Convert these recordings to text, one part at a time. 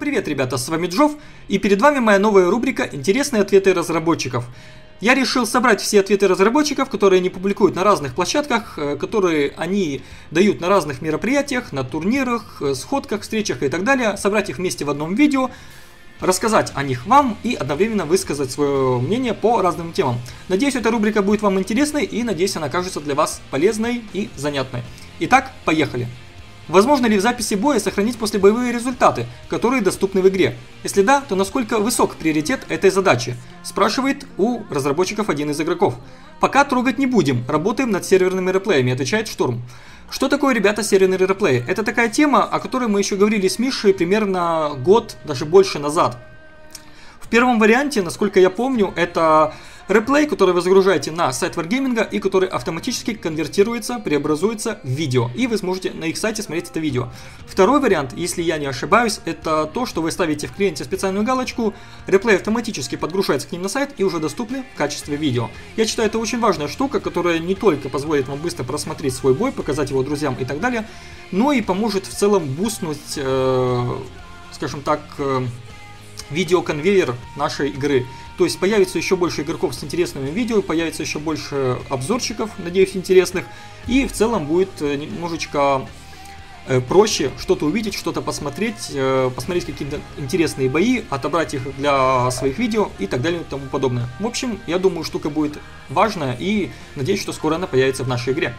привет, ребята, с вами Джов, и перед вами моя новая рубрика «Интересные ответы разработчиков». Я решил собрать все ответы разработчиков, которые они публикуют на разных площадках, которые они дают на разных мероприятиях, на турнирах, сходках, встречах и так далее, собрать их вместе в одном видео, рассказать о них вам и одновременно высказать свое мнение по разным темам. Надеюсь, эта рубрика будет вам интересной и надеюсь, она окажется для вас полезной и занятной. Итак, поехали! Возможно ли в записи боя сохранить послебоевые результаты, которые доступны в игре? Если да, то насколько высок приоритет этой задачи? Спрашивает у разработчиков один из игроков. Пока трогать не будем, работаем над серверными реплеями, отвечает Штурм. Что такое, ребята, серверные реплеи? Это такая тема, о которой мы еще говорили с Мишей примерно год, даже больше назад. В первом варианте, насколько я помню, это реплей, который вы загружаете на сайт Wargaming и который автоматически конвертируется, преобразуется в видео. И вы сможете на их сайте смотреть это видео. Второй вариант, если я не ошибаюсь, это то, что вы ставите в клиенте специальную галочку, реплей автоматически подгружается к ним на сайт и уже доступны в качестве видео. Я считаю, это очень важная штука, которая не только позволит вам быстро просмотреть свой бой, показать его друзьям и так далее, но и поможет в целом бустнуть, скажем так, видеоконвейер нашей игры. То есть появится еще больше игроков с интересными видео, появится еще больше обзорчиков, надеюсь, интересных. И в целом будет немножечко проще что-то увидеть, что-то посмотреть, посмотреть какие-то интересные бои, отобрать их для своих видео и так далее и тому подобное. В общем, я думаю, штука будет важная и надеюсь, что скоро она появится в нашей игре.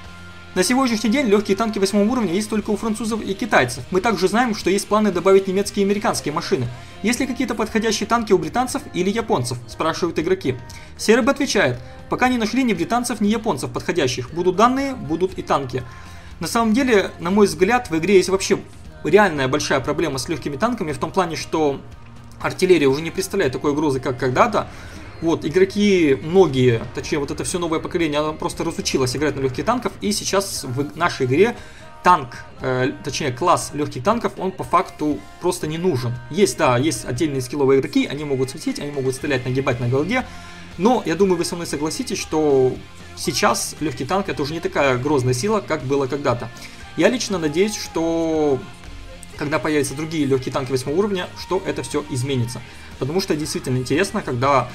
На сегодняшний день легкие танки 8 уровня есть только у французов и китайцев. Мы также знаем, что есть планы добавить немецкие и американские машины. Есть ли какие-то подходящие танки у британцев или японцев? Спрашивают игроки. Серб отвечает, пока не нашли ни британцев, ни японцев подходящих. Будут данные, будут и танки. На самом деле, на мой взгляд, в игре есть вообще реальная большая проблема с легкими танками, в том плане, что артиллерия уже не представляет такой угрозы, как когда-то. Вот, игроки, многие, точнее, вот это все новое поколение, оно просто разучилось играть на легких танков, и сейчас в нашей игре танк, точнее, класс легких танков, он по факту просто не нужен. Есть, да, есть отдельные скилловые игроки, они могут светить, они могут стрелять, нагибать на голде, но я думаю, вы со мной согласитесь, что сейчас легкий танк это уже не такая грозная сила, как было когда-то. Я лично надеюсь, что когда появятся другие легкие танки 8 уровня, что это все изменится. Потому что действительно интересно, когда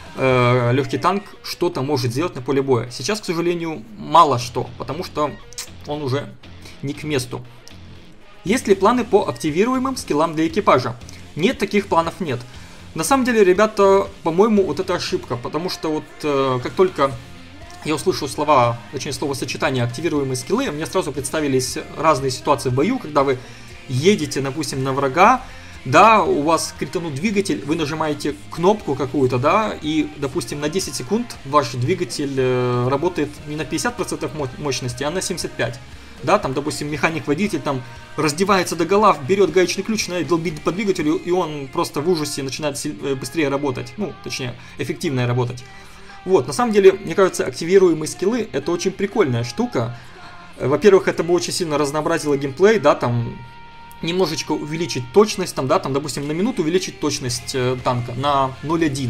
легкий танк что-то может сделать на поле боя. Сейчас, к сожалению, мало что, потому что он уже не к месту. Есть ли планы по активируемым скиллам для экипажа? Нет, таких планов нет. На самом деле, ребята, по-моему, вот это ошибка, потому что вот как только я услышал слова, точнее словосочетание активируемые скиллы, мне сразу представились разные ситуации в бою, когда вы едете, допустим, на врага, да, у вас кританут двигатель, вы нажимаете кнопку какую-то, да, и, допустим, на 10 секунд ваш двигатель работает не на 50% мощности, а на 75%. Да, там, допустим, механик-водитель там раздевается догола, берет гаечный ключ, начинает долбить по двигателю, и он просто в ужасе начинает быстрее работать, ну, точнее, эффективнее работать. Вот, на самом деле, мне кажется, активируемые скиллы это очень прикольная штука. Во-первых, это бы очень сильно разнообразило геймплей, да, там немножечко увеличить точность, там, да, там, допустим, на минуту увеличить точность танка на 0.1,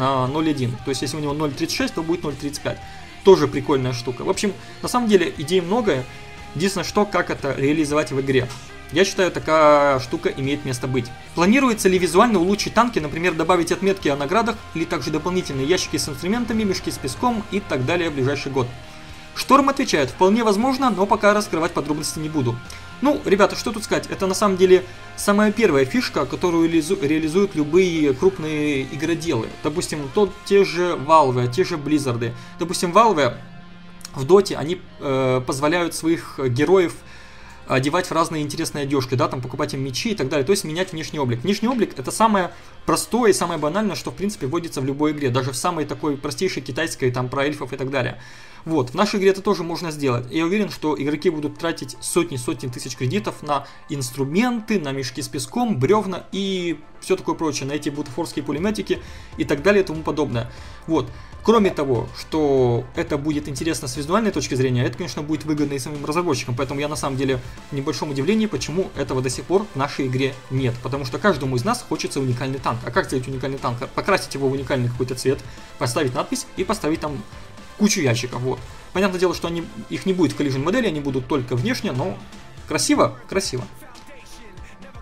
то есть, если у него 0.36, то будет 0.35, тоже прикольная штука. В общем, на самом деле, идей много, единственное, что, как это реализовать в игре. Я считаю, такая штука имеет место быть. Планируется ли визуально улучшить танки, например, добавить отметки о наградах, или также дополнительные ящики с инструментами, мешки с песком и так далее в ближайший год? Шторм отвечает, вполне возможно, но пока раскрывать подробности не буду. Ну, ребята, что тут сказать, это на самом деле самая первая фишка, которую реализуют любые крупные игроделы. Допустим, те же Valve, те же Blizzard. Допустим, Valve в Доте, они позволяют своих героев одевать в разные интересные одежки, да, там покупать им мечи и так далее, то есть менять внешний облик. Внешний облик это самое простое и самое банальное, что в принципе вводится в любой игре, даже в самой такой простейшей китайской, там про эльфов и так далее. Вот, в нашей игре это тоже можно сделать. Я уверен, что игроки будут тратить сотни тысяч кредитов на инструменты, на мешки с песком, бревна и все такое прочее, на эти бутафорские пулеметики и так далее и тому подобное. Вот. Кроме того, что это будет интересно с визуальной точки зрения, это, конечно, будет выгодно и самим разработчикам, поэтому я на самом деле в небольшом удивлении, почему этого до сих пор в нашей игре нет, потому что каждому из нас хочется уникальный танк. А как сделать уникальный танк? Покрасить его в уникальный какой-то цвет, поставить надпись и поставить там кучу ящиков, вот. Понятное дело, что их не будет в collision модели, они будут только внешне, но красиво, красиво.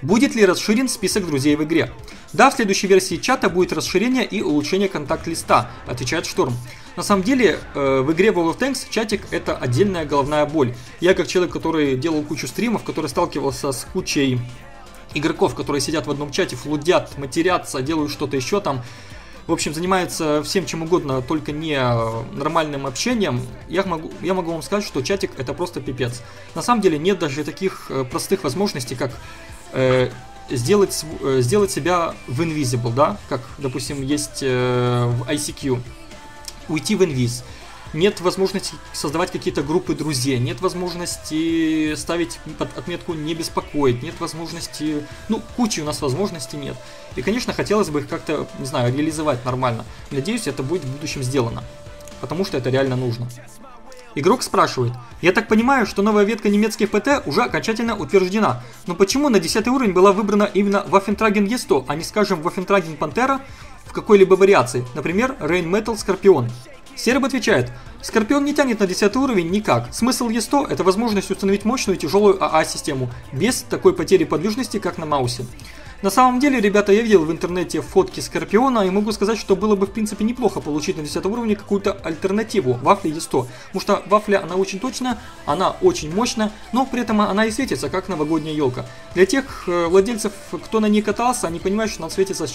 Будет ли расширен список друзей в игре? Да, в следующей версии чата будет расширение и улучшение контакт-листа, отвечает Шторм. На самом деле, в игре World of Tanks чатик это отдельная головная боль. Я как человек, который делал кучу стримов, который сталкивался с кучей игроков, которые сидят в одном чате, флудят, матерятся, делают что-то еще там, в общем, занимаются всем чем угодно, только не нормальным общением, я могу вам сказать, что чатик это просто пипец. На самом деле нет даже таких простых возможностей, как сделать себя в Invisible, да, как, допустим, есть в ICQ, уйти в Invis. Нет возможности создавать какие-то группы друзей, нет возможности ставить под отметку «не беспокоить», нет возможности, ну, кучи у нас возможностей нет. И, конечно, хотелось бы их как-то, не знаю, реализовать нормально. Надеюсь, это будет в будущем сделано, потому что это реально нужно. Игрок спрашивает: я так понимаю, что новая ветка немецких ПТ уже окончательно утверждена, но почему на 10 уровень была выбрана именно Waffentragen E100, а не, скажем, Waffentragen Pantera в какой-либо вариации, например, Rain Metal Scorpion? Серб отвечает: Скорпион не тянет на 10 уровень никак. Смысл E100 это возможность установить мощную и тяжелую АА-систему, без такой потери подвижности, как на Маусе. На самом деле, ребята, я видел в интернете фотки Скорпиона и могу сказать, что было бы в принципе неплохо получить на 10 уровне какую-то альтернативу Вафле E100. Потому что Вафля, она очень точная, она очень мощная, но при этом она и светится, как новогодняя елка. Для тех владельцев, кто на ней катался, они понимают, что она светится с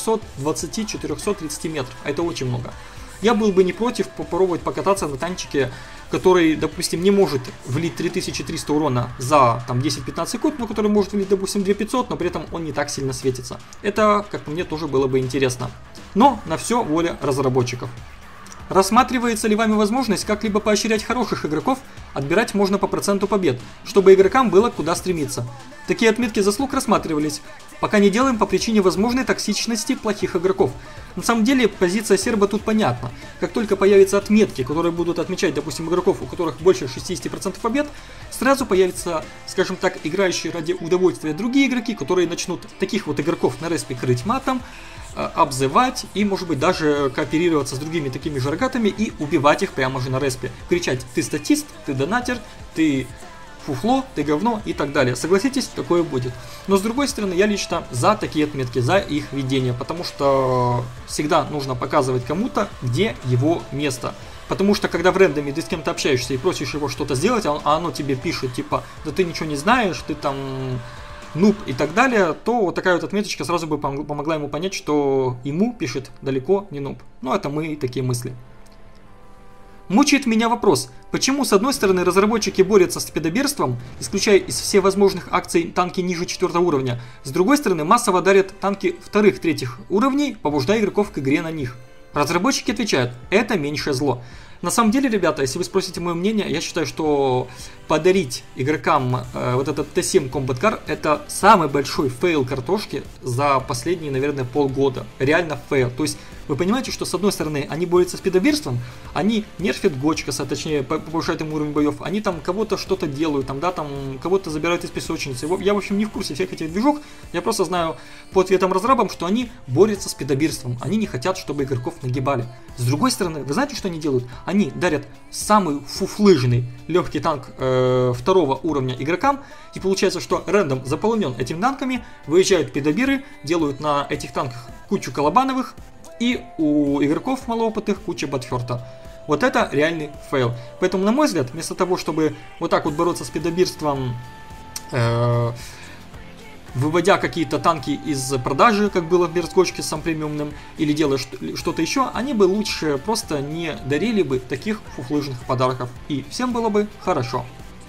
420-430 метров, а это очень много. Я был бы не против попробовать покататься на танчике, который, допустим, не может влить 3300 урона за 10-15 секунд, но который может влить, допустим, 2500, но при этом он не так сильно светится. Это, как по мне, тоже было бы интересно. Но на все воля разработчиков. Рассматривается ли вами возможность как-либо поощрять хороших игроков? Отбирать можно по проценту побед, чтобы игрокам было куда стремиться. Такие отметки заслуг рассматривались. Пока не делаем по причине возможной токсичности плохих игроков. На самом деле позиция серба тут понятна. Как только появятся отметки, которые будут отмечать, допустим, игроков, у которых больше 60% побед, сразу появятся, скажем так, играющие ради удовольствия другие игроки, которые начнут таких вот игроков на респе крыть матом, обзывать и, может быть, даже кооперироваться с другими такими же рогатами и убивать их прямо же на респе. Кричать: ты статист, ты донатер, ты фуфло, ты говно и так далее. Согласитесь, такое будет. Но с другой стороны, я лично за такие отметки, за их ведение, потому что всегда нужно показывать кому-то, где его место. Потому что когда в рендоме ты с кем-то общаешься и просишь его что-то сделать, а оно тебе пишет типа: да ты ничего не знаешь, ты там нуб и так далее, то вот такая вот отметочка сразу бы помогла ему понять, что ему пишет далеко не нуб. Ну, это мы такие мысли. Мучает меня вопрос, почему с одной стороны разработчики борются с педоберством, исключая из всевозможных акций танки ниже 4 уровня, с другой стороны массово дарят танки 2-3 уровней, побуждая игроков к игре на них. Разработчики отвечают: это меньшее зло. На самом деле, ребята, если вы спросите мое мнение, я считаю, что подарить игрокам вот этот Т7 Combat Car это самый большой фейл картошки за последние, наверное, полгода. Реально фейл. То есть вы понимаете, что с одной стороны они борются с педоберством, они нерфят Гочкаса, точнее повышают ему уровень боев, они там кого-то что-то делают, там, да, там кого-то забирают из песочницы. Я, в общем, не в курсе всех этих движух, я просто знаю по ответам разрабам, что они борются с педоберством, они не хотят, чтобы игроков нагибали. С другой стороны, вы знаете, что они делают? Они дарят самый фуфлыжный легкий танк 2 уровня игрокам, и получается, что рендом заполнен этими танками, выезжают педобиры, делают на этих танках кучу колобановых, и у игроков малоопытных куча ботферта. Вот это реальный фейл. Поэтому, на мой взгляд, вместо того, чтобы вот так вот бороться с педобирством, выводя какие-то танки из продажи, как было в Берсгочке с сам премиумным, или делая что-то еще, они бы лучше просто не дарили бы таких фуфлыжных подарков. И всем было бы хорошо.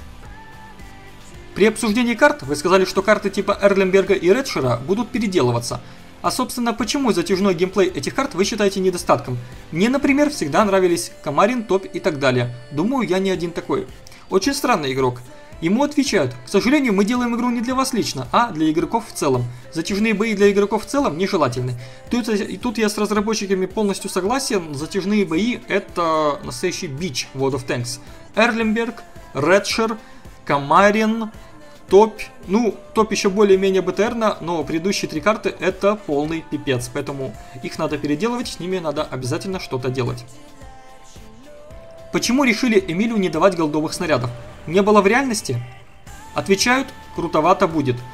При обсуждении карт вы сказали, что карты типа Эрленберга и Редшера будут переделываться. А собственно, почему затяжной геймплей этих карт вы считаете недостатком? Мне, например, всегда нравились Камарин, Топ и так далее. Думаю, я не один такой. Очень странный игрок. Ему отвечают: к сожалению, мы делаем игру не для вас лично, а для игроков в целом. Затяжные бои для игроков в целом нежелательны. Тут я с разработчиками полностью согласен. Затяжные бои это настоящий бич World of Tanks. Эрленберг, Редшер, Камарин, Топ. Ну, Топ еще более-менее БТРно, но предыдущие 3 карты это полный пипец. Поэтому их надо переделывать, с ними надо обязательно что-то делать. Почему решили Эмилю не давать голдовых снарядов? Не было в реальности? Отвечают: крутовато будет.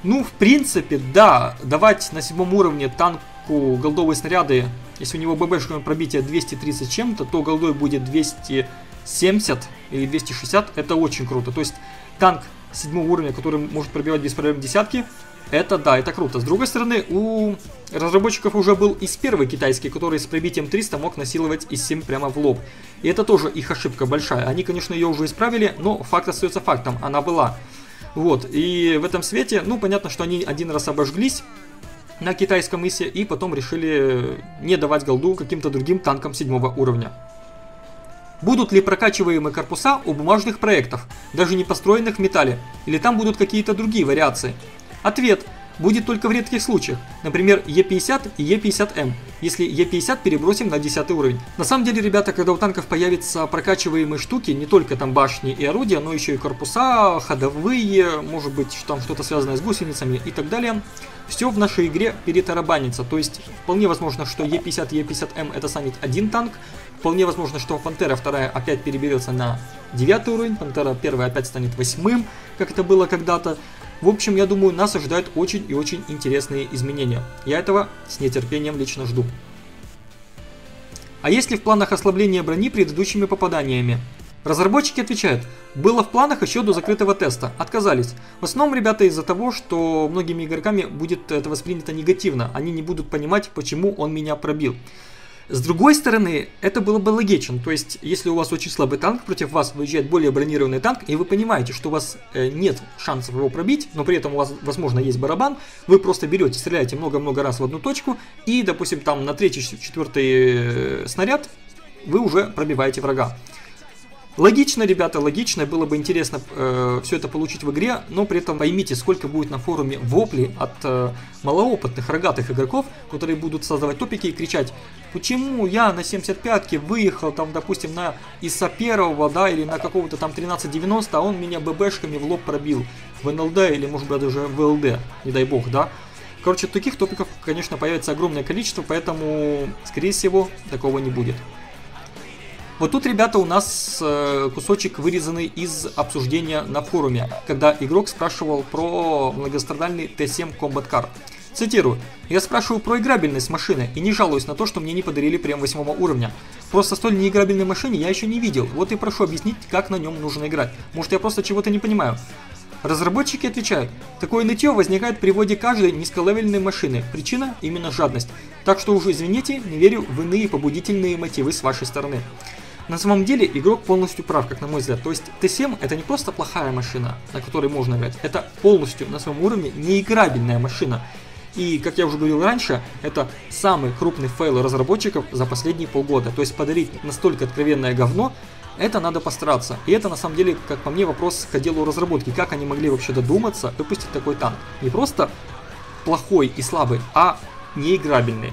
Ну, в принципе, да, давать на 7 уровне танку голдовые снаряды, если у него ББшное пробитие 230 чем-то, то голдой будет 270 или 260, это очень круто. То есть танк 7 уровня, который может пробивать без проблем десятки, это да, это круто. С другой стороны, у разработчиков уже был из первый китайский, который с пробитием 300 мог насиловать из 7 прямо в лоб. И это тоже их ошибка большая. Они, конечно, ее уже исправили, но факт остается фактом, она была. Вот, и в этом свете, ну, понятно, что они один раз обожглись на китайском ИСе, и потом решили не давать голду каким-то другим танкам 7 уровня. Будут ли прокачиваемые корпуса у бумажных проектов, даже не построенных в металле, или там будут какие-то другие вариации? Ответ: будет только в редких случаях, например, Е50 и Е50М, если Е50 перебросим на 10 уровень. На самом деле, ребята, когда у танков появятся прокачиваемые штуки, не только там башни и орудия, но еще и корпуса, ходовые, может быть там что-то связанное с гусеницами и так далее, все в нашей игре перетарабанится. То есть вполне возможно, что Е50 и Е50М это станет один танк, вполне возможно, что Пантера 2 опять переберется на 9 уровень, Пантера 1 опять станет 8, как это было когда-то. В общем, я думаю, нас ожидают очень и очень интересные изменения. Я этого с нетерпением лично жду. А есть ли в планах ослабление брони предыдущими попаданиями? Разработчики отвечают: было в планах еще до закрытого теста, отказались. В основном, ребята, из-за того, что многими игроками будет это воспринято негативно, они не будут понимать, почему он меня пробил. С другой стороны, это было бы логично, то есть, если у вас очень слабый танк, против вас выезжает более бронированный танк, и вы понимаете, что у вас нет шансов его пробить, но при этом у вас, возможно, есть барабан, вы просто берете, стреляете много-много раз в одну точку, и, допустим, там на 3-4 снаряд вы уже пробиваете врага. Логично, ребята, логично, было бы интересно все это получить в игре, но при этом поймите, сколько будет на форуме вопли от малоопытных рогатых игроков, которые будут создавать топики и кричать: почему я на 75-ке выехал там, допустим, на ИСа 1, да, или на какого-то там 1390, а он меня ББшками в лоб пробил в НЛД или, может быть, даже в ЛД, не дай бог, да. Короче, таких топиков, конечно, появится огромное количество, поэтому, скорее всего, такого не будет. Вот тут, ребята, у нас кусочек вырезанный из обсуждения на форуме, когда игрок спрашивал про многострадальный Т7 Combat Car. Цитирую: «Я спрашиваю про играбельность машины и не жалуюсь на то, что мне не подарили прем 8 уровня. Просто столь неиграбельной машине я еще не видел, вот и прошу объяснить, как на нем нужно играть. Может, я просто чего-то не понимаю». Разработчики отвечают: такое нытье возникает при вводе каждой низколевельной машины. Причина именно жадность. Так что уже извините, не верю в иные побудительные мотивы с вашей стороны. На самом деле игрок полностью прав, как на мой взгляд. То есть Т7 это не просто плохая машина, на которой можно играть, это полностью на своем уровне неиграбельная машина. И, как я уже говорил раньше, это самый крупный фейл разработчиков за последние полгода. То есть подарить настолько откровенное говно, это надо постараться. И это на самом деле, как по мне, вопрос к отделу разработки. Как они могли вообще додуматься выпустить такой танк? Не просто плохой и слабый, а неиграбельный.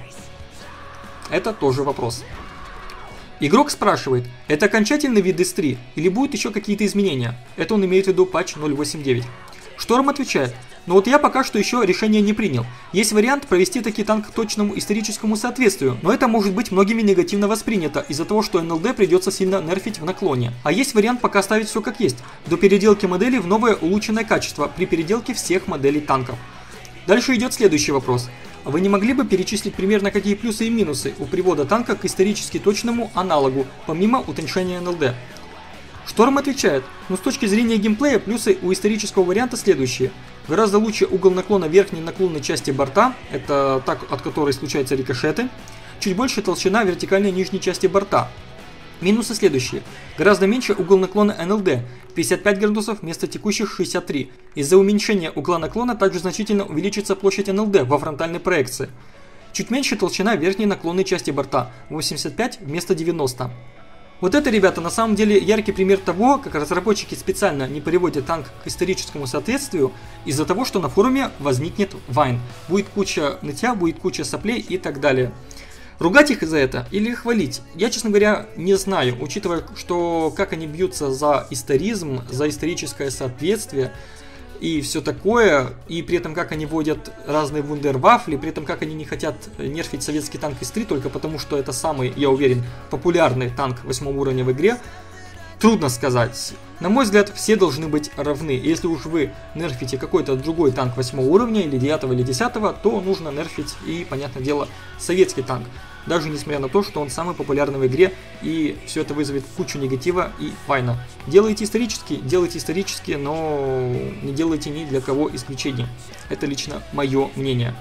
Это тоже вопрос. Игрок спрашивает: это окончательный вид ИС-3 или будут еще какие-то изменения? Это он имеет в виду патч 0.8.9. Шторм отвечает: но вот я пока что еще решение не принял. Есть вариант провести такой танк к точному историческому соответствию, но это может быть многими негативно воспринято из-за того, что НЛД придется сильно нерфить в наклоне. А есть вариант пока оставить все как есть, до переделки модели в новое улучшенное качество при переделке всех моделей танков. Дальше идет следующий вопрос. Вы не могли бы перечислить примерно какие плюсы и минусы у привода танка к исторически точному аналогу, помимо утончения НЛД? Шторм отвечает: но с точки зрения геймплея плюсы у исторического варианта следующие. Гораздо лучше угол наклона верхней наклонной части борта, это так, от которой случаются рикошеты. Чуть больше толщина вертикальной нижней части борта. Минусы следующие. Гораздо меньше угол наклона НЛД, 55 градусов вместо текущих 63. Из-за уменьшения угла наклона также значительно увеличится площадь НЛД во фронтальной проекции. Чуть меньше толщина верхней наклонной части борта, 85 вместо 90. Вот это, ребята, на самом деле яркий пример того, как разработчики специально не приводят танк к историческому соответствию из-за того, что на форуме возникнет вайн. Будет куча нытья, будет куча соплей и так далее. Ругать их за это или хвалить? Я, честно говоря, не знаю, учитывая, что как они бьются за историзм, за историческое соответствие и все такое, и при этом как они вводят разные вундервафли, при этом как они не хотят нерфить советский танк ИС-3 только потому, что это самый, я уверен, популярный танк 8 уровня в игре, Трудно сказать. На мой взгляд, все должны быть равны. Если уж вы нерфите какой-то другой танк 8 уровня, или 9 или 10, то нужно нерфить и, понятное дело, советский танк. Даже несмотря на то, что он самый популярный в игре, и все это вызовет кучу негатива и файна. Делайте исторически, но не делайте ни для кого исключений. Это лично мое мнение.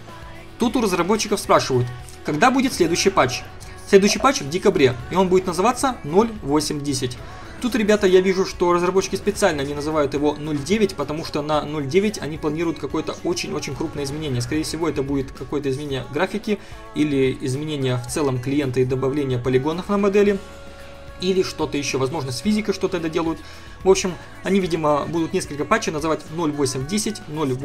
Тут у разработчиков спрашивают, когда будет следующий патч? Следующий патч в декабре, и он будет называться 0.8.10. Тут, ребята, я вижу, что разработчики специально не называют его 0.9, потому что на 0.9 они планируют какое-то очень-очень крупное изменение. Скорее всего, это будет какое-то изменение графики или изменение в целом клиента и добавление полигонов на модели. Или что-то еще, возможно, с физикой что-то доделают. В общем, они, видимо, будут несколько патчей называть 0.8.10,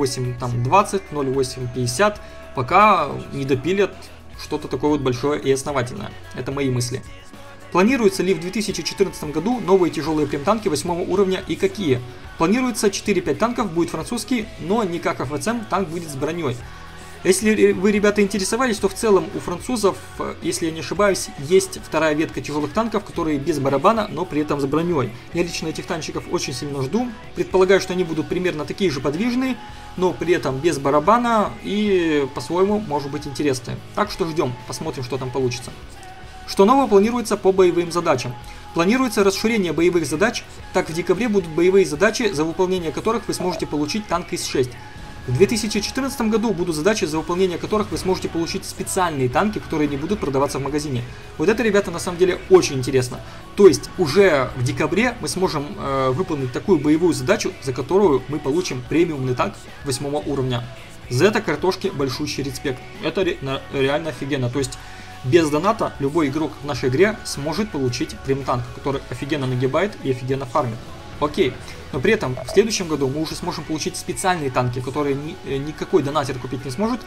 0.8.20, 0.8.50, пока не допилят что-то такое вот большое и основательное. Это мои мысли. Планируется ли в 2014 году новые тяжелые прем-танки 8 уровня и какие? Планируется 4-5 танков, будет французский, но не как ФВЦМ, танк будет с броней. Если вы, ребята, интересовались, то в целом у французов, если я не ошибаюсь, есть вторая ветка тяжелых танков, которые без барабана, но при этом с броней. Я лично этих танчиков очень сильно жду. Предполагаю, что они будут примерно такие же подвижные, но при этом без барабана и по-своему может быть интересные. Так что ждем, посмотрим, что там получится. Что нового планируется по боевым задачам? Планируется расширение боевых задач, так в декабре будут боевые задачи, за выполнение которых вы сможете получить танк ИС-6. В 2014 году будут задачи, за выполнение которых вы сможете получить специальные танки, которые не будут продаваться в магазине. Вот это, ребята, на самом деле очень интересно. То есть уже в декабре мы сможем выполнить такую боевую задачу, за которую мы получим премиумный танк 8 уровня. За это картошке большущий респект. Это реально офигенно. То есть без доната любой игрок в нашей игре сможет получить прем-танк, который офигенно нагибает и офигенно фармит. Окей, но при этом в следующем году мы уже сможем получить специальные танки, которые никакой донатер купить не сможет,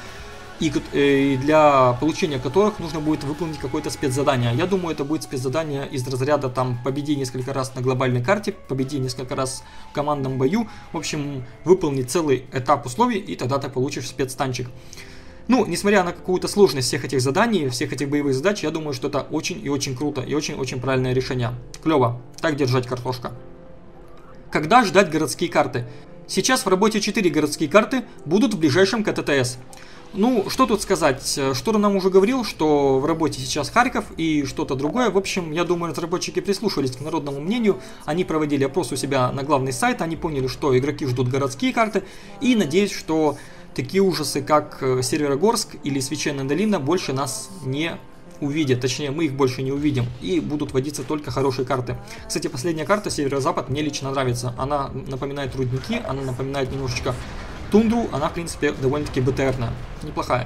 и для получения которых нужно будет выполнить какое-то спецзадание. Я думаю, это будет спецзадание из разряда там победи несколько раз на глобальной карте, победи несколько раз в командном бою. В общем, выполни целый этап условий, и тогда ты получишь спецтанчик. Ну, несмотря на какую-то сложность всех этих заданий, всех этих боевых задач, я думаю, что это очень и очень круто, и очень-очень правильное решение. Клево. Так держать, картошка. Когда ждать городские карты? Сейчас в работе 4 городские карты, будут в ближайшем КТТС. Ну, что тут сказать? Штор нам уже говорил, что в работе сейчас Харьков и что-то другое. В общем, я думаю, разработчики прислушались к народному мнению. Они проводили опрос у себя на главный сайт, они поняли, что игроки ждут городские карты. И надеюсь, что такие ужасы, как Северогорск или Священная долина, больше нас не увидят. Точнее, мы их больше не увидим. И будут вводиться только хорошие карты. Кстати, последняя карта Северо-Запад мне лично нравится. Она напоминает рудники, она напоминает немножечко тундру. Она, в принципе, довольно-таки БТРная. Неплохая.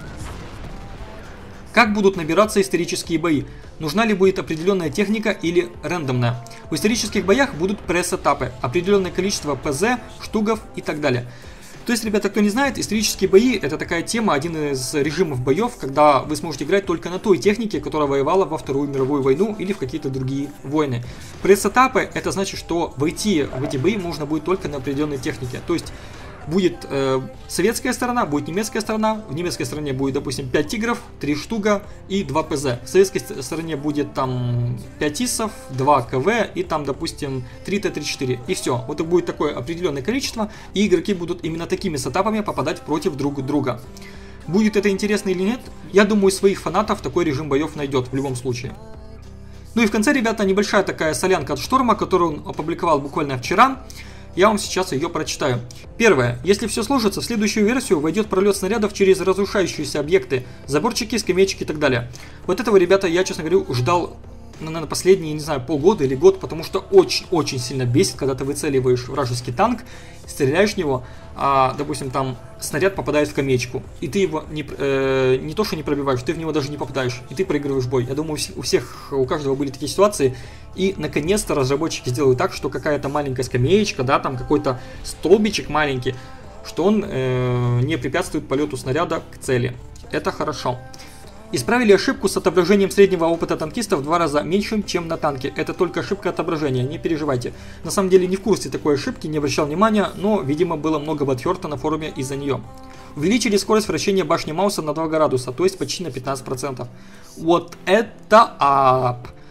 Как будут набираться исторические бои? Нужна ли будет определенная техника или рандомная? В исторических боях будут пресс-этапы, определенное количество ПЗ, штугов и так далее. То есть, ребята, кто не знает, исторические бои — это такая тема, один из режимов боев, когда вы сможете играть только на той технике, которая воевала во Вторую мировую войну или в какие-то другие войны. Пресс-этапы — это значит, что войти в эти бои можно будет только на определенной технике. То есть будет советская сторона, будет немецкая сторона. В немецкой стороне будет, допустим, 5 тигров, 3 штуга и 2 ПЗ. В советской стороне будет там 5 ИСов, 2 КВ и там, допустим, 3 Т-34. И все. Вот это будет такое определенное количество, и игроки будут именно такими сетапами попадать против друг друга. Будет это интересно или нет? Я думаю, своих фанатов такой режим боев найдет в любом случае. Ну и в конце, ребята, небольшая такая солянка от Шторма, которую он опубликовал буквально вчера. Я вам сейчас ее прочитаю. Первое. Если все сложится, в следующую версию войдет пролет снарядов через разрушающиеся объекты, заборчики, скамеечки и так далее. Вот этого, ребята, я, честно говоря, ждал, наверное, последние, не знаю, полгода или год, потому что очень-очень сильно бесит, когда ты выцеливаешь вражеский танк, стреляешь в него, а, допустим, там снаряд попадает в камечку, и ты его не то что не пробиваешь, ты в него даже не попадаешь, и ты проигрываешь бой. Я думаю, у каждого были такие ситуации, и наконец-то разработчики сделают так, что какая-то маленькая скамеечка, да, там какой-то столбичек маленький, что он не препятствует полету снаряда к цели. Это хорошо. Исправили ошибку с отображением среднего опыта танкиста в 2 раза меньшим, чем на танке. Это только ошибка отображения, не переживайте. На самом деле не в курсе такой ошибки, не обращал внимания, но, видимо, было много бадхерта на форуме из-за нее. Увеличили скорость вращения башни Мауса на 2 градуса, то есть почти на 15%. Вот это ап!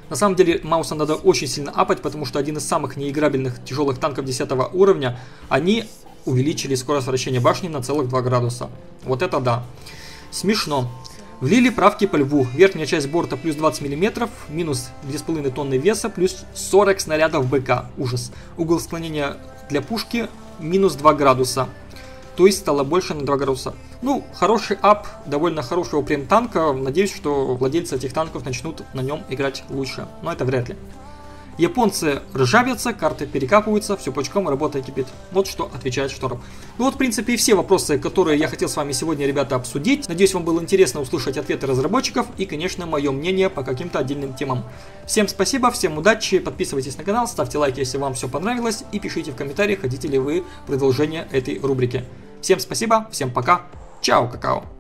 На самом деле Мауса надо очень сильно апать, потому что один из самых неиграбельных тяжелых танков 10 уровня, они увеличили скорость вращения башни на целых 2 градуса. Вот это да. Смешно. Влили правки по льву. Верхняя часть борта плюс 20 мм, минус 2,5 тонны веса, плюс 40 снарядов БК. Ужас. Угол склонения для пушки минус 2 градуса. То есть стало больше на 2 градуса. Ну, хороший ап, довольно хорошего прем танка. Надеюсь, что владельцы этих танков начнут на нем играть лучше. Но это вряд ли. Японцы ржавятся, карты перекапываются, все пучком, работа кипит. Вот что отвечает Шторм. Ну вот, в принципе, и все вопросы, которые я хотел с вами сегодня, ребята, обсудить. Надеюсь, вам было интересно услышать ответы разработчиков и, конечно, мое мнение по каким-то отдельным темам. Всем спасибо, всем удачи, подписывайтесь на канал, ставьте лайки, если вам все понравилось, и пишите в комментариях, хотите ли вы продолжение этой рубрики. Всем спасибо, всем пока, чао, какао.